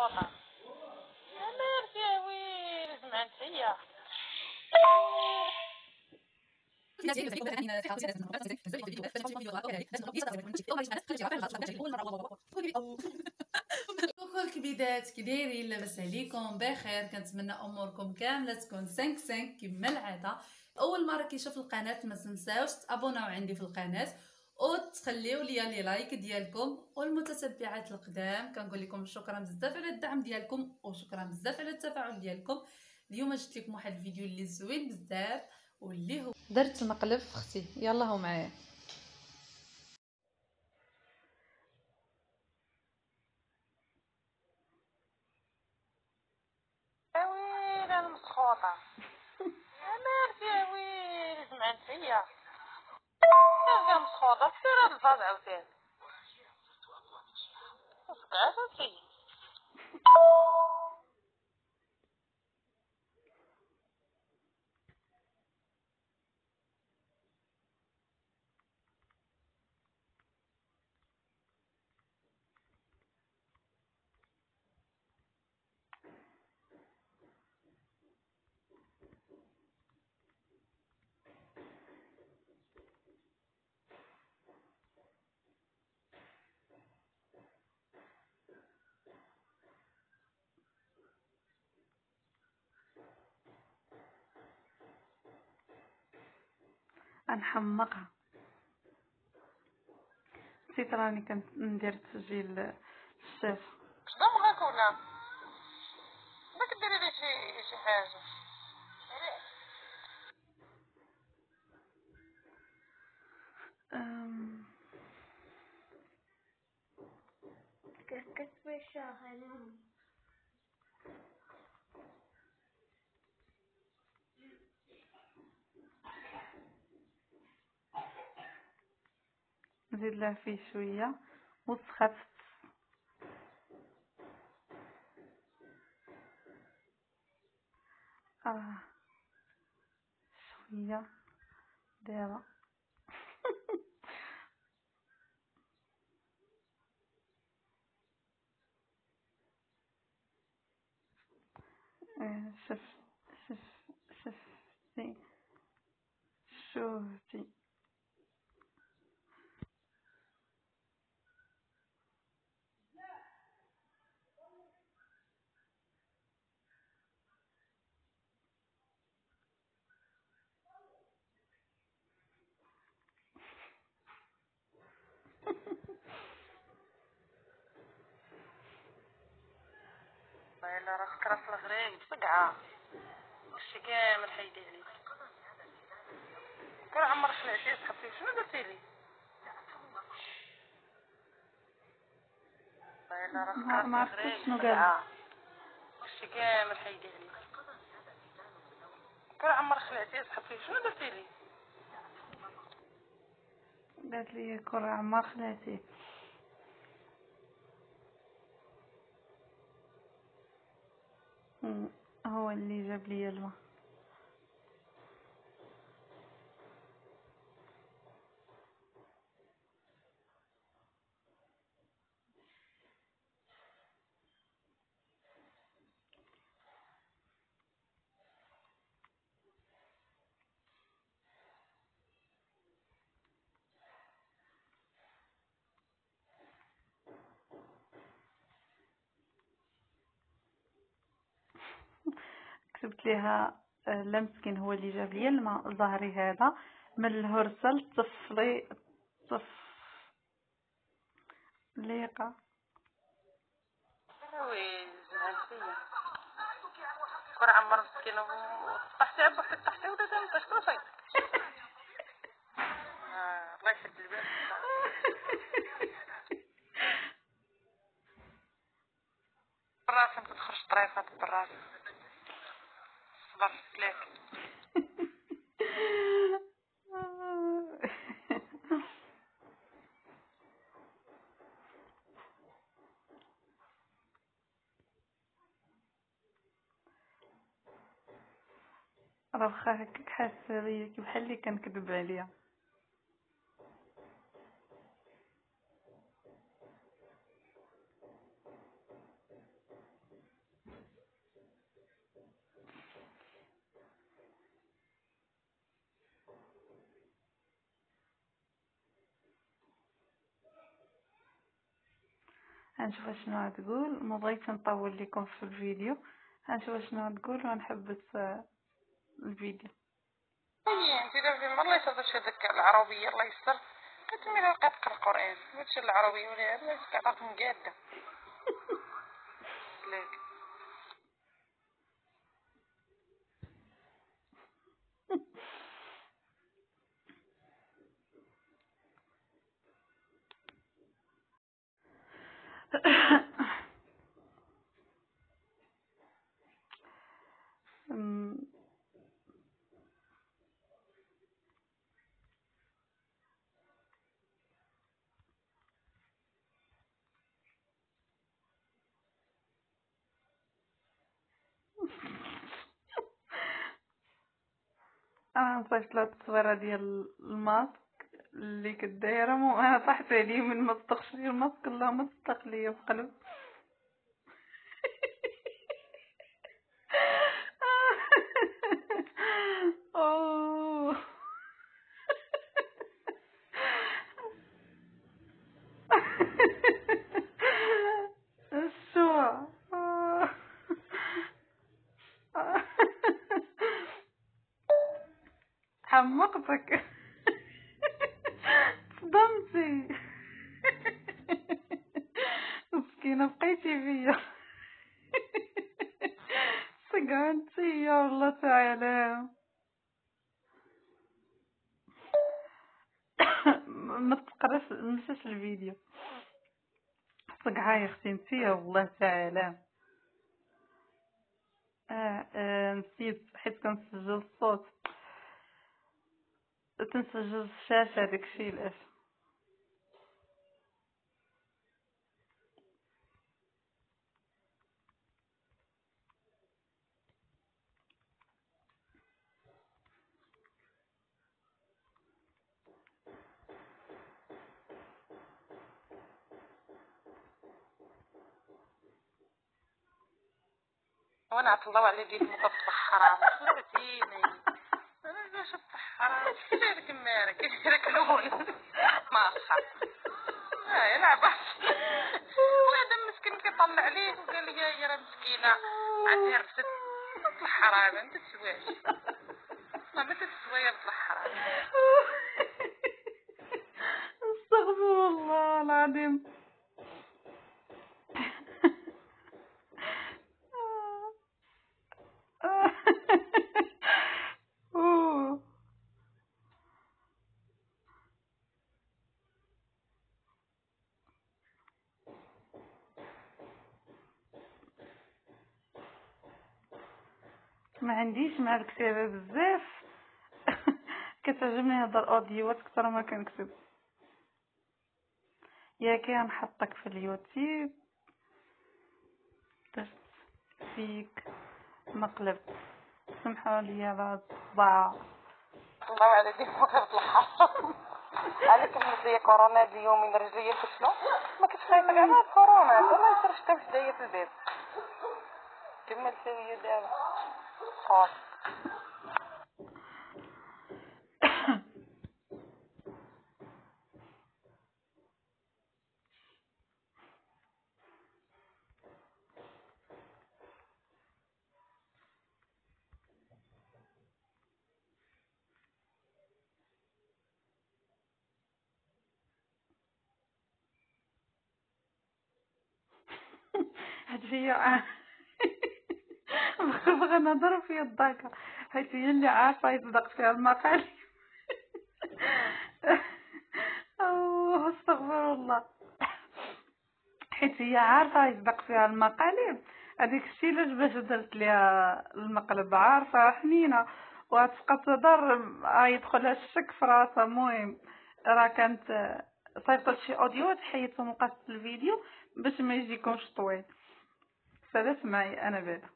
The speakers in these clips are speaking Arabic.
مسخوطة. مالك يا ويلي سمعت هي. كوكو الكبيدات، كي دايرين؟ لاباس عليكم؟ بخير، كنتمنى اموركم كامله تكون 5 كما العاده. اول مره كيشوف القناه ما تنساوش تابوناو عندي في القناه وتخليو ليا لي لايك ديالكم. والمتتبعات القدام كنقول لكم شكرا بزاف على الدعم ديالكم وشكرا بزاف على التفاعل ديالكم. اليوم جبت لكم واحد الفيديو اللي زوين بزاف واللي هو درت مقلب في اختي. يلا هو معايا. يا ويلي المسخوطة. مالك يا ويلي سمعت هي. يا مسخوطة سير هاد الفاز عاوتاني. صقعت هادشي. نحمقها. نسيت راني كنت ندير تسجيل الشاشه. شنو بغاك ولا باك ديري لي شي حاجة. كتبي شاهنة نزيد لها فيه شويه وتخفت. شويه دابا. شف شف شفتي شوفتي. الا راسك راس الغريب صقعة هادشي كامل حيدي عليك. كون عمر خلعتي تحطي شنو درتي لي؟ الا راسك راس ما عرفتش الغريب شنو قال. صقعة هادشي كامل حيدي عليك. كون عمر خلعتي تحطي شنو درتي لي؟ قالت لي كره عمار خلاتي. هو اللي جاب لي الماء. كتبت ليها لا مسكين هو اللي جاب لي الماء ظهري هذا من الهرسل طفلي ليقه. وي زعلتي كون عمر مسكين وطحتي بوحدك طحتي ودازا انت شكون صايب. الله يسد الباب. براسي ما تدخلش طريفات براسي صبرت لك. راه واخا هكاك حاسه بيا بحال اللي كنكذب عليا. هنشوف شنو تقول. ما بغيتش نطول لكم في الفيديو. هنشوف شنو تقول ونحبس الفيديو. انت دابا مرة يصدش هذاك العربية الله يستر كتمي لها قطع القرآن ماشي العربية ولا هذا كتعرف مقادة لك انا نصيفط لها التصويره ديال الماسك اللي كدايره وانا طحت عليه من ما صدقش لي الماسك اللهم صدق ليا في قلب. أوه. شو حمقتك صدمتي مسكينة بقيتي فيا سقعنتي يا والله تعالى. ما تقراش مشاش الفيديو صقعة يا اختي انتي يا والله تعالى. نسيت حيت كنسجل الصوت تنسجل الشاشة داكشي علاش. وانا عطلوا على ديك المطبخ حرام خلعتيني انا باش حرام كيف هذاك مارك كيف هذاك لون ما صح لا يلعب واحد مسكين كيطلع عليه وقال لي يا راه مسكينه عندها رفدت طلع حرام انت تسواش ما تسوى يا طلع حرام. استغفر الله العظيم. ما عنديش مع الكتابة بزاف. كتعجبني نهضر اوديوات اكثر ما كنكتب. يا كنحطك في اليوتيوب درت فيك مقلب سمحوا لي على الصداع. الله على ديك وقفت الحرام عليك مزيه كورونا هاد اليومين رجليا كتلو ما كنتش خايفه كاع من كورونا ما يصيرش تمشي دايه في البيت كمل سويه دابا خلاص. هاد هي بغا نضرب في الضاكة حيت هي اللي عارفة يصدق فيها المقالب. اوه استغفر الله. حيت هي عارفة يصدق فيها المقالب هذيك الشي علاش باش درت ليها المقلب عارفة حنينة وغتبقى تهضر يدخلها الشك في راسها. المهم راه كانت صيفطت شي اوديوات حيدتهم وقصت الفيديو باش ما يجيكمش طويل. سالت معي انا بعدا.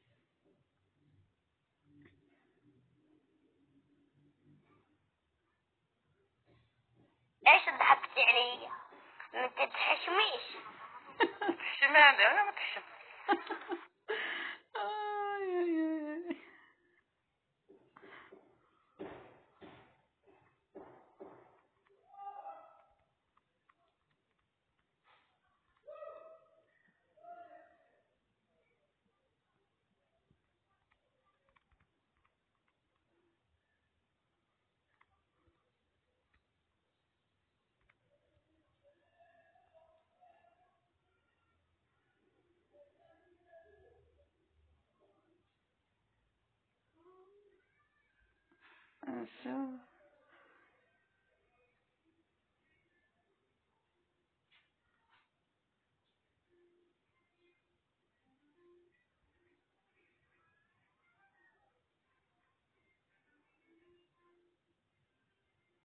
ايش ضحكتي عليا؟ ما تتحشميش. تحشم انا ما تحشم. نشوف